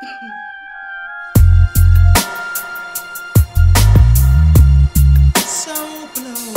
So blue.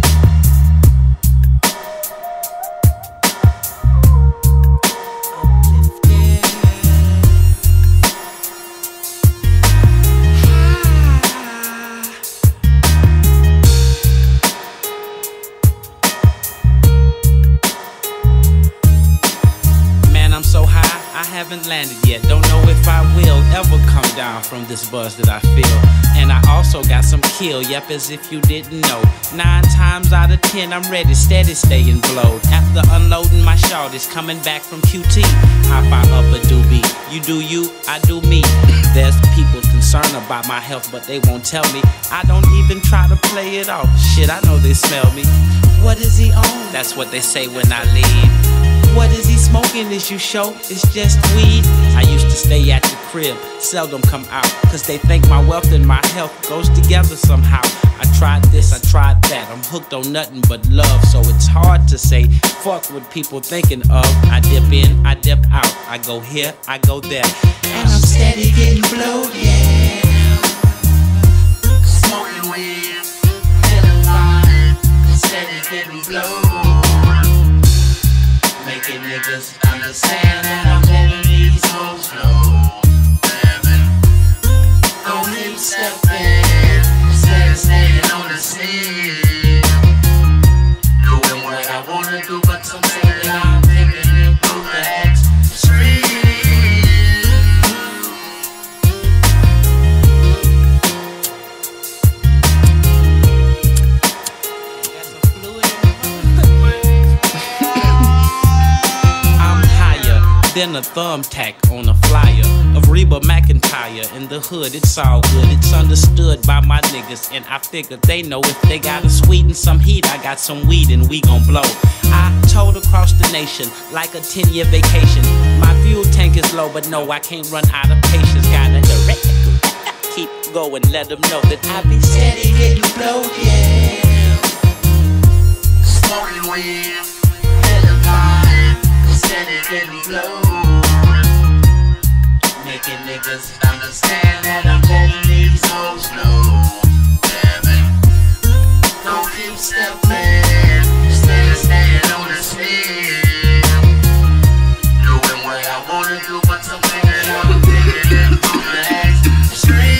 I'm so high, I haven't landed yet. Don't know if I will ever come down from this buzz that I feel. And I also got some kill, yep, as if you didn't know. 9 times out of 10, I'm ready, steady, staying blowed. After unloading my shorties, coming back from QT. Hop out up a doobie. You do you, I do me. There's people concerned about my health, but they won't tell me. I don't even try to play it off. Shit, I know they smell me. What is he on? That's what they say when I leave. What is he smoking? Is you show? It's just weed. I used to stay at the crib, seldom come out, cause they think my wealth and my health goes together somehow. I tried this, I tried that, I'm hooked on nothing but love. So it's hard to say, fuck what people thinking of. I dip in, I dip out, I go here, I go there. And I'm steady getting blowed, yeah. Smoking weed, feeling fine, steady getting blowed. Making niggas understand that I'm letting these hoes know. Don't keep stepping, instead of staying on the scene. Doing what I wanna do, but some say that I'm taking it through the extreme. Then a thumbtack on a flyer of Reba McEntire in the hood. It's all good, it's understood by my niggas, and I figured they know if they gotta sweeten some heat, I got some weed and we gon' blow. I told across the nation like a 10-year vacation. My fuel tank is low, but no, I can't run out of patience. Gotta direct, keep going, let them know that I be steady getting blowed, yeah. Smoking weed, feeling fine, steady getting blowed. Making niggas understand that I'm letting these hoes know. Damn it, don't keep stepping, instead of staying on the scene. Doing what I wanna do, but some niggas I'm taking it through the extreme.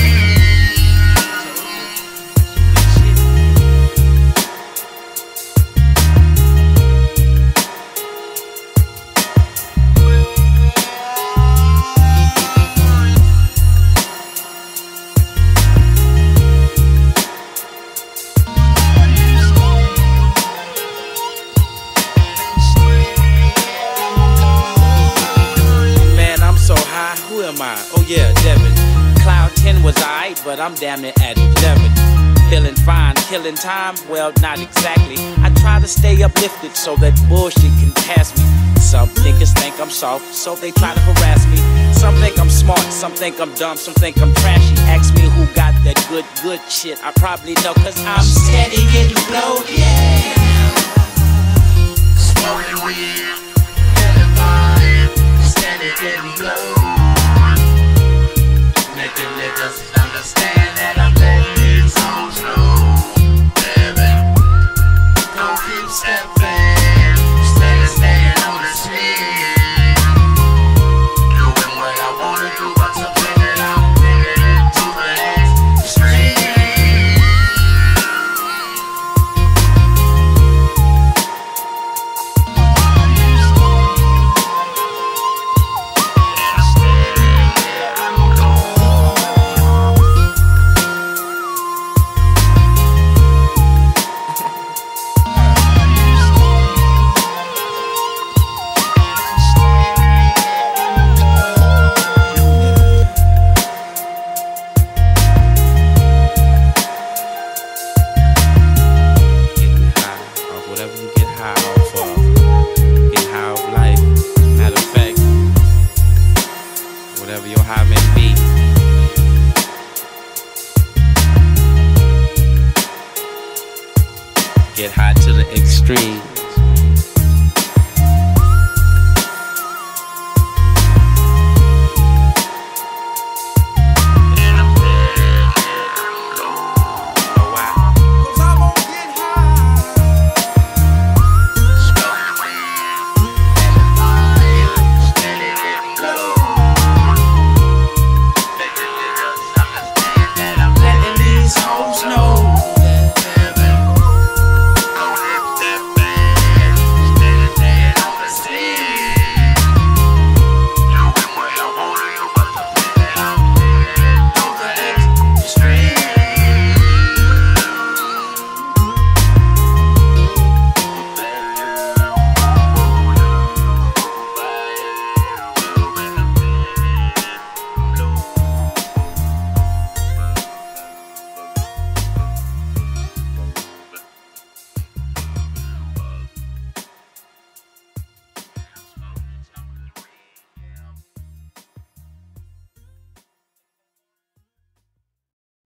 Who am I? Oh yeah, Devin. Cloud 10 was alright, but I'm damn near at 11. Feeling fine, killing time? Well, not exactly. I try to stay uplifted so that bullshit can pass me. Some niggas think I'm soft, so they try to harass me. Some think I'm smart, some think I'm dumb, some think I'm trashy. Ask me who got that good shit, I probably know, cause I'm steady getting blowed, yeah. Smoking weed, feeling fine, steady getting blowed. Making niggas understand that I'm letting these hoes know. Damn it, don't keep stepping, instead of staying on the scene. Doing what I wanna do, but something that I'm taking it to the extreme. Whatever your high may be. Get high to the extreme.